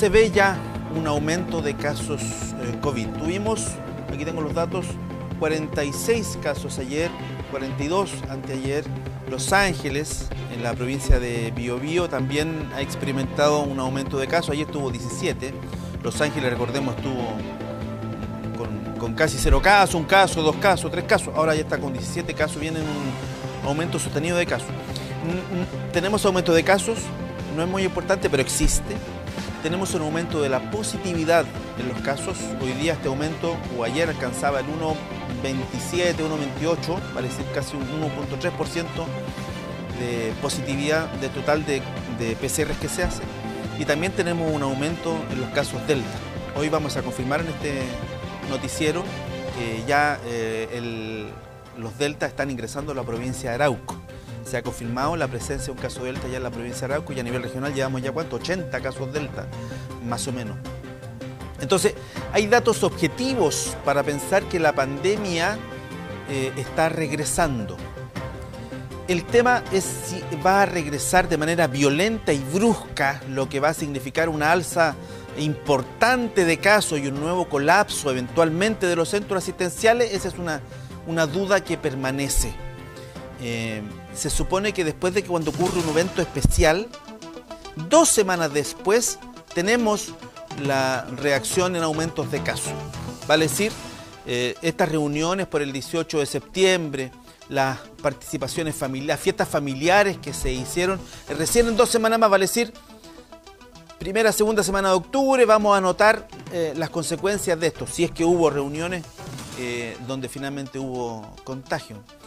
se ve ya un aumento de casos COVID. Tuvimos, aquí tengo los datos, 46 casos ayer, 42 anteayer. Los Ángeles, en la provincia de Biobío, también ha experimentado un aumento de casos. Ayer tuvo 17. Los Ángeles, recordemos, estuvo con casi 0 casos, 1 caso, 2 casos, 3 casos. Ahora ya está con 17 casos, viene un aumento sostenido de casos. Tenemos aumento de casos, no es muy importante, pero existe. Tenemos un aumento de la positividad en los casos. Hoy día este aumento, o ayer alcanzaba el 1,27, 1,28, vale decir casi un 1,3% de positividad de total de PCRs que se hacen. Y también tenemos un aumento en los casos Delta. Hoy vamos a confirmar en este noticiero que ya los Delta están ingresando a la provincia de Arauco. Se ha confirmado la presencia de un caso Delta ya en la provincia de Arauco y a nivel regional llevamos ya, ¿cuánto? 80 casos Delta, más o menos. Entonces, hay datos objetivos para pensar que la pandemia está regresando. El tema es si va a regresar de manera violenta y brusca, lo que va a significar una alza importante de casos y un nuevo colapso eventualmente de los centros asistenciales. Esa es una duda que permanece. Se supone que después de que cuando ocurre un evento especial, 2 semanas después tenemos la reacción en aumentos de casos. Vale decir, estas reuniones por el 18 de septiembre, las participaciones familiares, fiestas familiares que se hicieron, recién en 2 semanas más, vale decir, primera, segunda semana de octubre, vamos a notar las consecuencias de esto, si es que hubo reuniones donde finalmente hubo contagio.